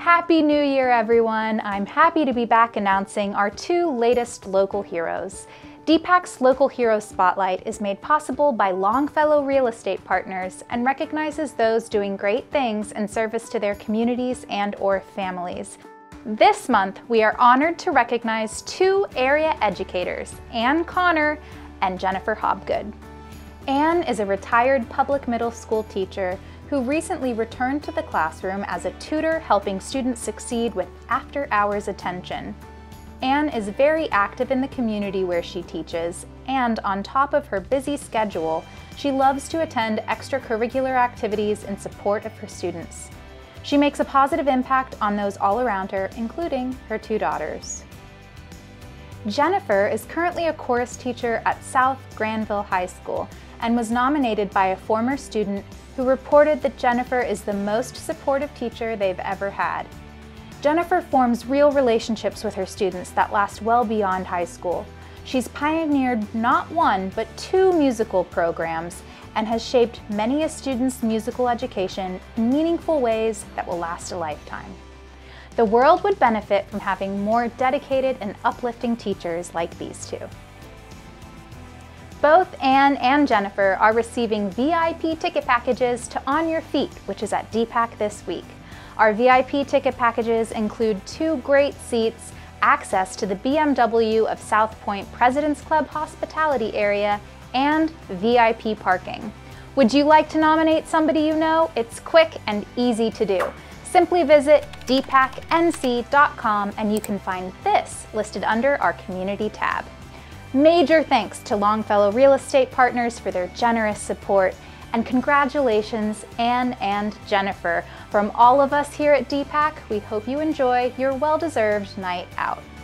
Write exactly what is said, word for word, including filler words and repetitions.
Happy New Year, everyone! I'm happy to be back announcing our two latest local heroes. D PAC's Local Hero Spotlight is made possible by Longfellow Real Estate Partners and recognizes those doing great things in service to their communities and or families. This month, we are honored to recognize two area educators, Ann Connor and Jennifer Hobgood. Ann is a retired public middle school teacher who recently returned to the classroom as a tutor helping students succeed with after-hours attention. Ann is very active in the community where she teaches, and on top of her busy schedule, she loves to attend extracurricular activities in support of her students. She makes a positive impact on those all around her, including her two daughters. Jennifer is currently a chorus teacher at South Granville High School and was nominated by a former student who reported that Jennifer is the most supportive teacher they've ever had. Jennifer forms real relationships with her students that last well beyond high school. She's pioneered not one, but two musical programs and has shaped many a student's musical education in meaningful ways that will last a lifetime. The world would benefit from having more dedicated and uplifting teachers like these two. Both Ann and Jennifer are receiving V I P ticket packages to On Your Feet, which is at D PAC this week. Our V I P ticket packages include two great seats, access to the B M W of South Point President's Club hospitality area, and V I P parking. Would you like to nominate somebody you know? It's quick and easy to do. Simply visit D PAC N C dot com and you can find this listed under our community tab. Major thanks to Longfellow Real Estate Partners for their generous support, and congratulations, Ann and Jennifer. From all of us here at D PAC, we hope you enjoy your well-deserved night out.